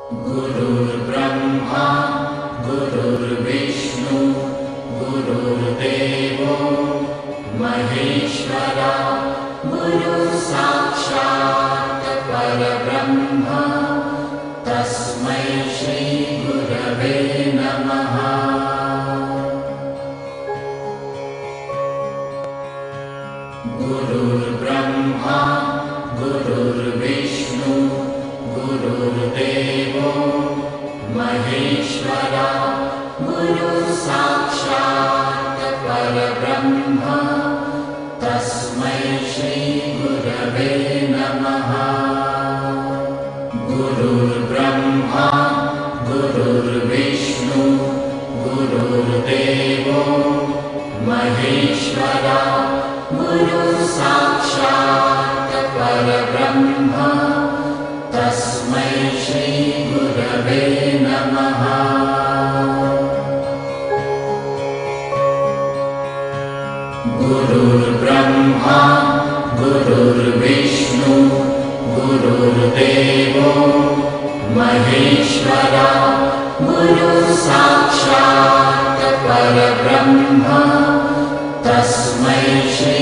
गुरुर्ब्रह्मा गुरुर्विष्णु गुरुर्देवो महेश्वरा गुरुसाक्षात् परब्रह्म तस्मै श्री गुरवे नमः। गुरुर्ब्रह्मा गुरुर्विष्णु गुरुर्देवो महेश्वरा गुरुसाक्षात् परब्रह्म तस्मै श्री गुरवे नमः। गुरुर्ब्रह्मा गुरुर्विष्णु गुरुर्देवो महेश्वरा गुरुसाक्षात् परब्रह्म तस्मै श्री गुरवे नमः। गुरुर्ब्रह्मा गुरुर्विष्णु गुरुर्देवो महेश्वरा गुरुसाक्षात् परब्रह्म तस्मै श्री